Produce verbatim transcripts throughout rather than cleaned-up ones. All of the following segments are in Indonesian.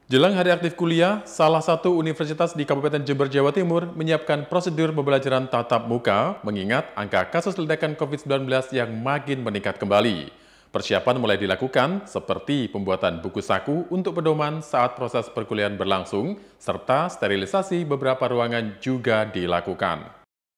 Jelang hari aktif kuliah, salah satu universitas di Kabupaten Jember, Jawa Timur menyiapkan prosedur pembelajaran tatap muka mengingat angka kasus ledakan COVID sembilan belas yang makin meningkat kembali. Persiapan mulai dilakukan seperti pembuatan buku saku untuk pedoman saat proses perkuliahan berlangsung, serta sterilisasi beberapa ruangan juga dilakukan.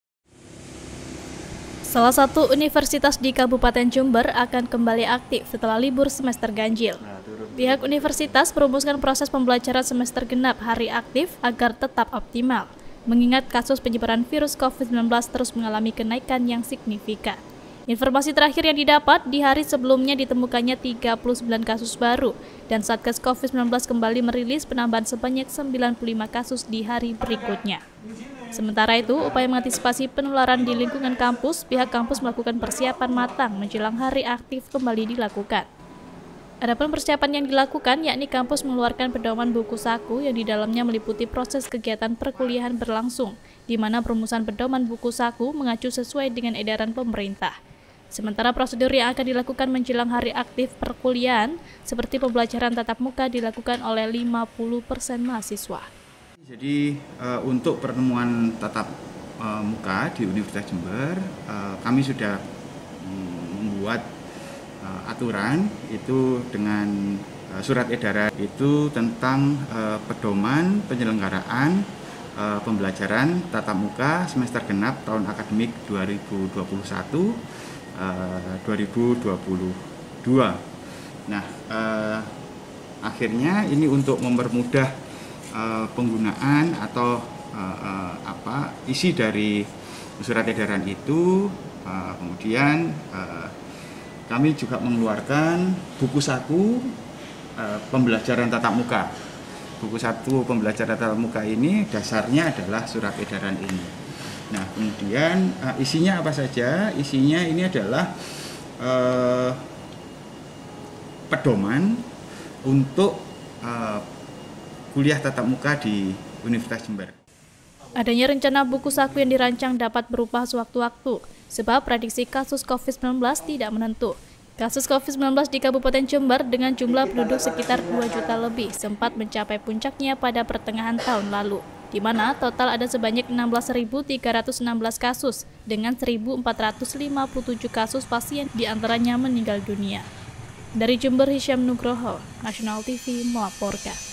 Salah satu universitas di Kabupaten Jember akan kembali aktif setelah libur semester ganjil. Pihak universitas merumuskan proses pembelajaran semester genap hari aktif agar tetap optimal, mengingat kasus penyebaran virus COVID sembilan belas terus mengalami kenaikan yang signifikan. Informasi terakhir yang didapat, di hari sebelumnya ditemukannya tiga puluh sembilan kasus baru, dan Satgas COVID sembilan belas kembali merilis penambahan sebanyak sembilan puluh lima kasus di hari berikutnya. Sementara itu, upaya mengantisipasi penularan di lingkungan kampus, pihak kampus melakukan persiapan matang menjelang hari aktif kembali dilakukan. Adapun persiapan yang dilakukan, yakni kampus mengeluarkan pedoman buku saku yang di dalamnya meliputi proses kegiatan perkuliahan berlangsung, di mana perumusan pedoman buku saku mengacu sesuai dengan edaran pemerintah. Sementara prosedur yang akan dilakukan menjelang hari aktif perkuliahan, seperti pembelajaran tatap muka dilakukan oleh lima puluh persen mahasiswa. Jadi uh, untuk pertemuan tatap uh, muka di Universitas Jember, uh, kami sudah um, membuat uh, aturan itu dengan uh, surat edaran itu tentang uh, pedoman penyelenggaraan uh, pembelajaran tatap muka semester genap tahun akademik dua ribu dua puluh satu dua ribu dua puluh dua. Nah, uh, akhirnya ini untuk mempermudah Uh, penggunaan atau uh, uh, apa isi dari surat edaran itu, uh, kemudian uh, kami juga mengeluarkan buku saku uh, pembelajaran tatap muka. Buku satu pembelajaran tatap muka ini dasarnya adalah surat edaran ini. Nah, kemudian uh, isinya apa saja? Isinya ini adalah uh, pedoman untuk uh, kuliah tatap muka di Universitas Jember. Adanya rencana buku saku yang dirancang dapat berubah sewaktu-waktu, sebab prediksi kasus COVID sembilan belas tidak menentu. Kasus COVID sembilan belas di Kabupaten Jember dengan jumlah penduduk sekitar dua juta lebih sempat mencapai puncaknya pada pertengahan tahun lalu, di mana total ada sebanyak enam belas ribu tiga ratus enam belas kasus dengan seribu empat ratus lima puluh tujuh kasus pasien diantaranya meninggal dunia. Dari Jember, Hisyam Nugroho, Nasional T V melaporkan.